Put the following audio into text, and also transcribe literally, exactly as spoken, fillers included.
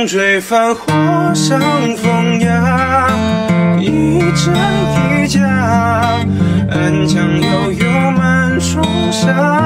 追繁华像风雅，一真一假，安江悠悠满树下。